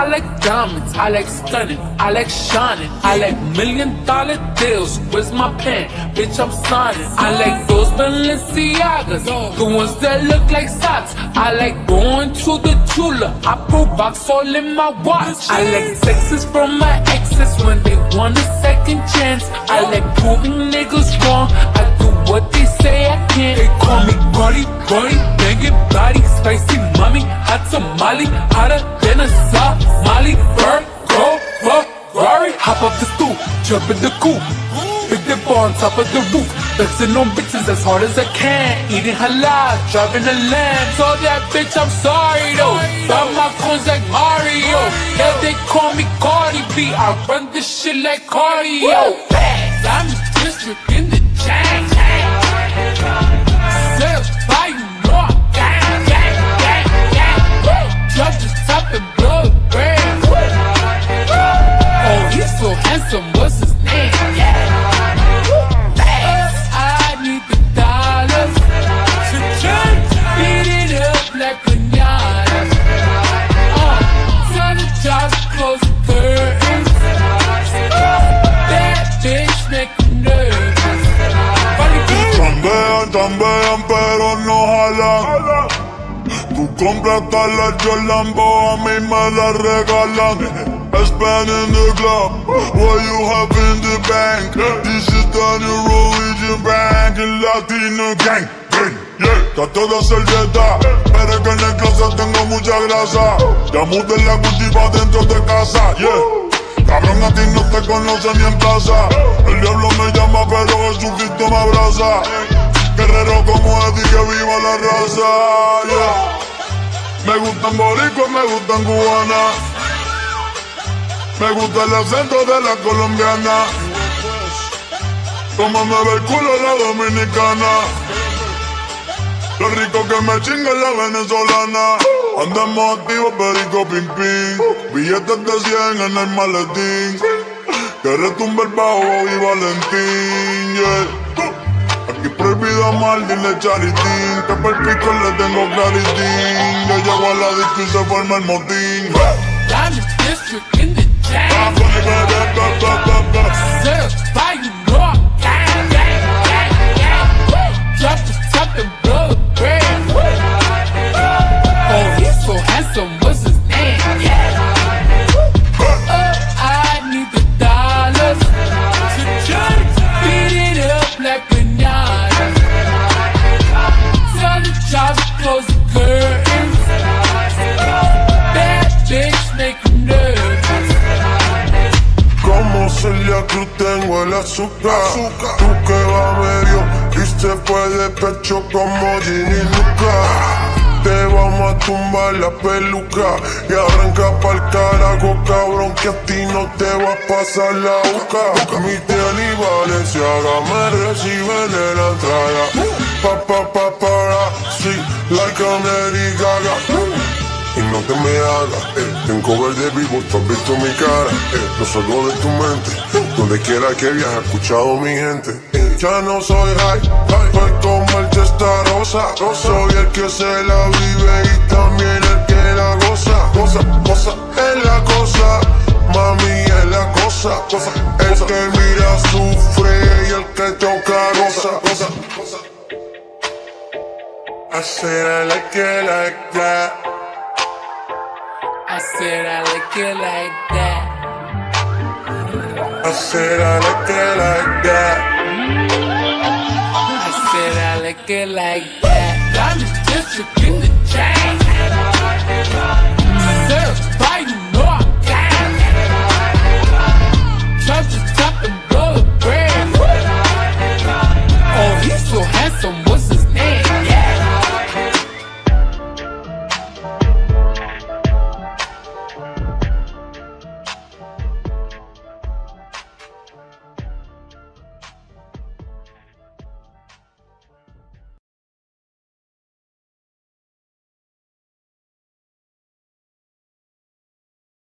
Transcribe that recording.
like diamonds, I like stunning, I like shining, I like $1,000,000 deals. Where's my pen? Bitch, I'm signing. I like those Balenciagas, the ones that look like socks. I like going to the Tula, I put box all in my watch. I like sexes from my exes when they want a second chance. I like proving niggas wrong, I do what they say I can't. They call me Cardi B, banging body, spicy mommy, hot tamale, hotter than a Somali. Virgo, Ferrari, hop up the stoop, jump in the coupe, big dip on top of the roof, flexing on bitches as hard as I can, eating halal, driving a lamb. So that bitch, I'm sorry though, buy my coins like Mario. Yeah, they call me Cardi B, I run this shit like cardio. I'm the district in the chain. Certified, you know I'm gang, gang, gang, gang. Drop the top and blow the brand. Oh, he's so handsome, what's his name? I need the dollars to beat it up like piñatas. Tell the jobs to close the curtains. That bitch make me nervous. Chambean, pero no jalan. Tú compras las Lambo, a mí me las regalan. Spend in the club, what you have in the bank. This is the new Norwegian bank, el latino gang, yeah. Está toda servieta, pero es que en el closet tengo mucha grasa. Ya mudé la cultiva dentro de casa, yeah. Cabrón, a ti no te conoce ni en casa. El diablo me llama, pero Jesucristo me abraza. Guerrero como Eddie, que viva la raza, yeah. Me gustan boricuas, me gustan cubanas. Me gusta el acento de la colombiana. Como me ve el culo la dominicana. Lo rico que me chinga la venezolana. Andamos activos, perico, ping, ping. Billetes de 100 en el maletín. Que retumbe el bajo y Valentín, yeah. Aquí prohibido mal, dile charitín. Que por pico le tengo claritín. Yo llego a la disco y se forma el motín. District in the chain. Certified, you know I'm gang, gang, gang, gang. Drop the top and blow the brand. Oh, he's so handsome, what's his name? I need the dollars to beat it up like piñatas. Tell the jobs to close the curtains. That bitch make me nervous. Como Celia Cruz tengo el azúcar. Tú que va medio y se fue de pecho como Ginny Luca. Te vamos a tumbar la peluca y arranca pa'l carajo, cabrón, que a ti no te va a pasar la boca. Mi tía y Valenciaga me reciben en la entrada. Para, sí, like a Lady Gaga. Y no te me hagas, tengo verde vivo, tú has visto mi cara. No salgo de tu mente, donde quiera que viajes, he escuchado mi gente. Ya no soy high, soy como el testarosa. Soy el que se la vive y también el que la goza. Cosa es la cosa, mami es la cosa. El que mira sufre y el que toca goza. I said I like it like that. I said I like it like that. I said I like it like that. I said I like it like that. I'm the district in the